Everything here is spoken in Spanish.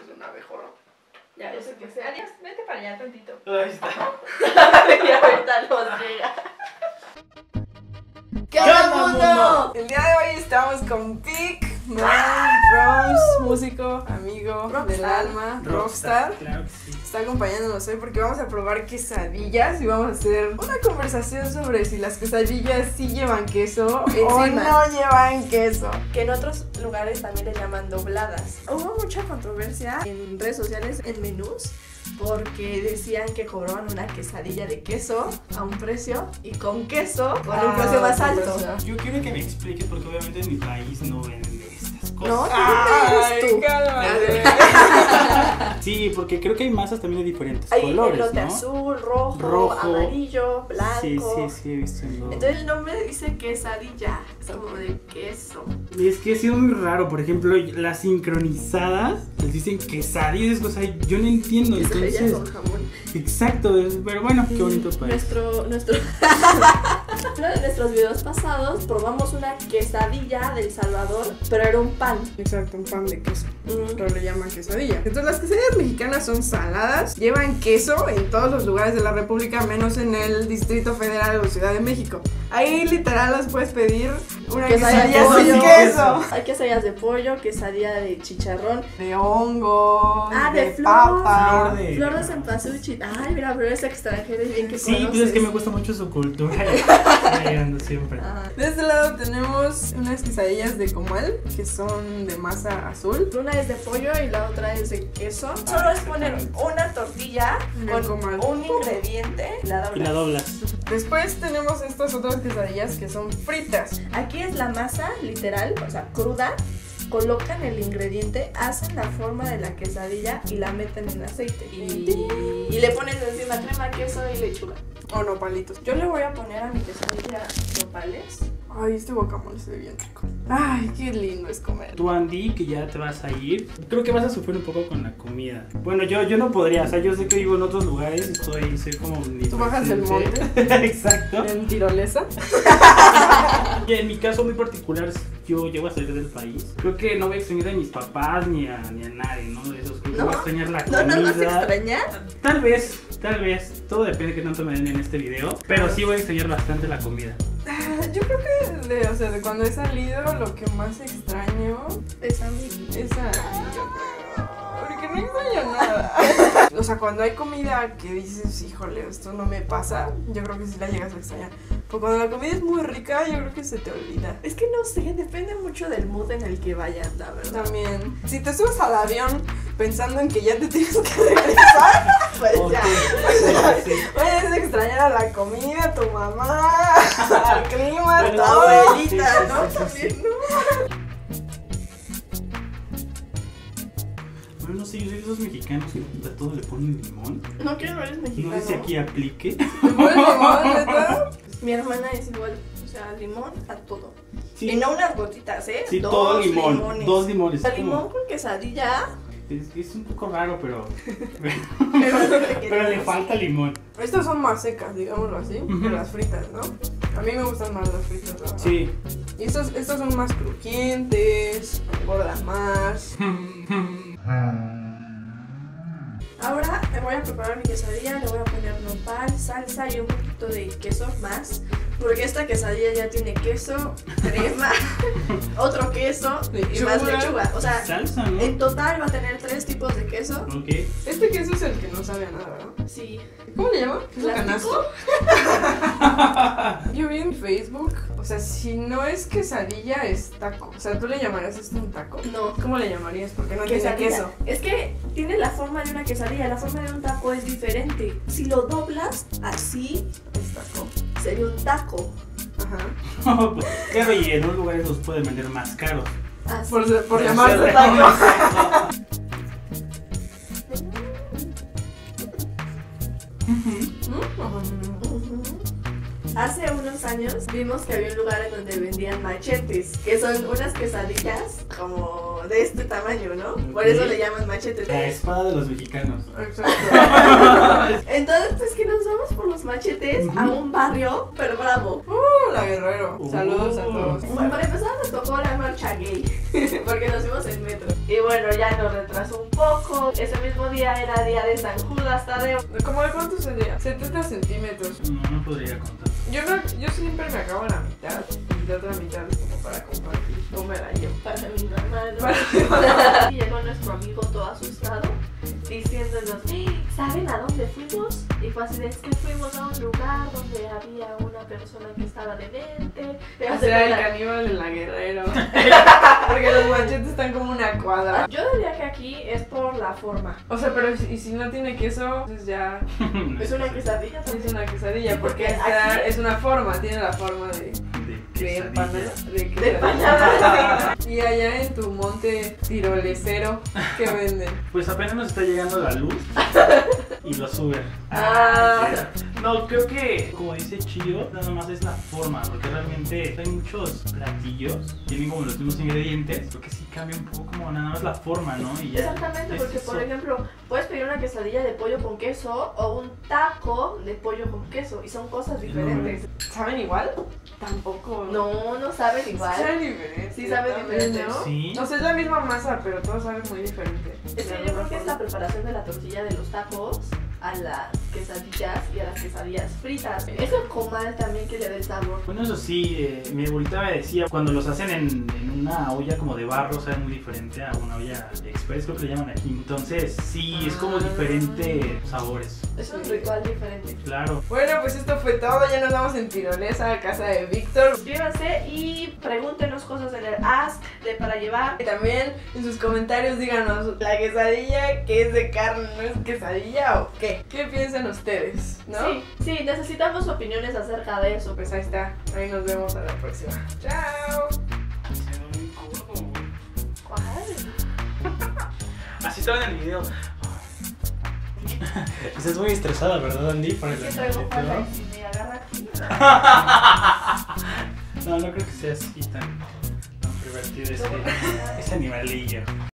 de un abejorro. Ya, yo sé que sé. Adiós, vete para allá tantito. Ahí está. Y ahorita nos llega. ¿Qué onda, mundo? El día de hoy estamos con Pic, Rose, músico, amigo del alma, rockstar. Claro que sí. Está acompañándonos hoy porque vamos a probar quesadillas y vamos a hacer una conversación sobre si las quesadillas sí llevan queso o no llevan queso. Que en otros lugares también le llaman dobladas. Hubo mucha controversia en redes sociales, en menús, porque decían que cobraban una quesadilla de queso a un precio y con queso con un precio más alto. Yo quiero que me expliques porque obviamente en mi país no venden estas cosas. No, ¿dónde eres tú? Cálmate. Sí, porque creo que hay masas también de diferentes Hay colores, elote ¿no? azul, rojo, amarillo, blanco. Sí, he visto en los... Entonces el nombre dice quesadilla, es como de queso. Y es que ha sido muy raro, por ejemplo, las sincronizadas les dicen quesadillas, o sea, yo no entiendo, Quesadilla entonces... con jamón. Exacto, pero bueno, qué bonito país. Uno de nuestros videos pasados probamos una quesadilla del Salvador, pero era un pan. Exacto, un pan de queso, pero le llaman quesadilla. Entonces las quesadillas mexicanas son saladas, llevan queso en todos los lugares de la república, menos en el Distrito Federal o Ciudad de México. Ahí literal las puedes pedir una quesadilla de sin pollo. queso. Hay quesadillas de pollo, quesadilla de chicharrón, De hongo, de flor. papa. Flor de cempasúchil. Ay, mira, pero es extranjero y bien que Sí, pues es que me gusta mucho su cultura. Llegando siempre. De este lado tenemos unas quesadillas de comal, que son de masa azul. Una es de pollo y la otra es de queso. Solo es poner una tortilla El con comal. un ingrediente y la Y la doblas. doblas. Después tenemos estas otras quesadillas que son fritas. Aquí es la masa, literal, o sea, cruda. Colocan el ingrediente, hacen la forma de la quesadilla y la meten en aceite. Y le ponen encima crema, queso y lechuga. O no, palitos. Yo le voy a poner a mi quesadilla nopales. Ay, este guacamole se ve bien rico. Ay, qué lindo es comer. Tú, Andy, que ya te vas a ir, creo que vas a sufrir un poco con la comida. Bueno, yo no podría, o sea, yo sé que vivo en otros lugares, soy como... Tú bajas del monte. Exacto. En tirolesa. Y en mi caso muy particular, yo llego a salir del país. Creo que no voy a extrañar a mis papás ni a nadie, ¿no? De esos, creo que ¿No? voy a extrañar la ¿No comida. nos vas a extrañar? Tal vez. Todo depende de qué tanto me den en este video. Pero sí voy a extrañar bastante la comida. Yo creo que de cuando he salido, lo que más extraño Es a mí. es a... Porque no extraño nada. O sea, cuando hay comida que dices, híjole, esto no me pasa, yo creo que sí la llegas a extrañar. Pero cuando la comida es muy rica, yo creo que se te olvida. Es que no sé, depende mucho del mood en el que vayas, la verdad. También, si te subes al avión pensando en que ya te tienes que regresar, pues Ok. ya. Sí. Puedes extrañar a la comida, a tu mamá, al clima, Bueno, todo. abuelita, sí, ¿no? sí, También, sí. ¿no? Bueno, no sé, yo soy de esos mexicanos que a todo le ponen limón. No, que no eres mexicano. No sé si aquí aplique. ¿Te pones limón, neta? Mi hermana es igual, o sea, limón a todo. Sí, Y no unas gotitas, ¿eh? sí, Dos todo limón. limones. 2 limones. O sea, Es como- limón con quesadilla, es un poco raro, pero pero le falta limón. Estas son más secas, digámoslo así, que las fritas, ¿no? A mí me gustan más las fritas, la verdad. Sí. Y estas son más crujientes, engordan más. Ahora me voy a preparar mi quesadilla, le voy a poner nopal, salsa y un poquito de queso más. Porque esta quesadilla ya tiene queso, crema, otro queso y más lechuga. O sea, Salsa, ¿no? en total va a tener 3 tipos de queso. Ok. Este queso es el que no sabe a nada, ¿verdad? Sí. ¿Cómo le llaman? ¿Queso ¿Plástico? Yo vi en Facebook, o sea, si no es quesadilla, es taco. O sea, ¿tú le llamarías esto un taco? No. ¿Cómo le llamarías? Porque no tiene Quesadilla. queso. Es que tiene la forma de una quesadilla, la forma de un taco es diferente. Si lo doblas así, Es taco. sería un taco. Ajá. Claro, y en unos lugares los pueden vender más caros. Así. Por llamarse taco. Ujú. Hace unos años vimos que había un lugar en donde vendían machetes, que son unas quesadillas como de este tamaño, ¿no? Por eso le llaman machetes. La espada de los mexicanos. Exacto. Entonces, pues que nos vamos por los machetes a un barrio, pero bravo. La Guerrero. Saludos a todos. Bueno, para empezar nos tocó la marcha gay, porque nos fuimos en metro. Y bueno, ya nos retrasó un poco. Ese mismo día era día de San Judas Tadeo. ¿Cómo de cuánto sería? 70 centímetros. No podría contar. Yo siempre me acabo la mitad y la otra mitad es como para compartir. No me la llevo. Para mi mamá, ¿no? Y llegó nuestro amigo todo asustado, diciéndonos, ¿saben a dónde fuimos? Y fue así de, es que fuimos a un lugar donde había una persona que estaba demente. O sea, el caníbal en la Guerrero. Porque los machetes están como una cuadra. Yo diría que aquí es por la forma. O sea, pero y si no tiene queso, pues ya Es una quesadilla es también. una quesadilla. Sí, porque porque aquí- es una forma, tiene la forma de empanada. De empanada. Y allá en tu monte tirolesero, ¿qué venden? Pues apenas nos está llegando la luz y lo suben. Ah. No, creo que, como dice Chío, nada más es la forma, porque realmente hay muchos platillos, tienen como los mismos ingredientes, porque sí cambia un poco como nada más la forma, ¿no? Y ya. Exactamente, es porque eso. por ejemplo, puedes pedir una quesadilla de pollo con queso o un taco de pollo con queso y son cosas diferentes. ¿Saben igual? Tampoco. No, no saben igual. Saben diferente. Sí sabe también, diferente, ¿no? Sí. O sea, es la misma masa, pero todo sabe muy diferente. Es que yo creo que es la preparación de la tortilla de los tacos a las quesadillas y a las quesadillas fritas. Es el comal también que le da el sabor. Bueno, eso sí, mi abuelita me decía, cuando los hacen en una olla como de barro, sabe muy diferente a una olla express, creo que le llaman aquí. Entonces, sí, es como diferente sabores. Es un ritual diferente. Claro. Bueno, pues esto fue todo. Ya nos vamos en tirolesa a casa de Víctor. Suscríbanse y pregúntenos cosas en el Ask de Para Llevar. Y también en sus comentarios díganos, ¿la quesadilla que es de carne no es quesadilla o qué? ¿Qué piensan ustedes? ¿No? Sí, necesitamos opiniones acerca de eso. Pues ahí está. Ahí nos vemos a la próxima. ¡Chao! Se ve muy gordo, güey. ¿Cuál? Así estaba en el video. Estás muy estresada, ¿verdad, Andy? Por Es que traigo falda y si me agarra aquí. No, no creo que sea así tan pervertido ese animalillo.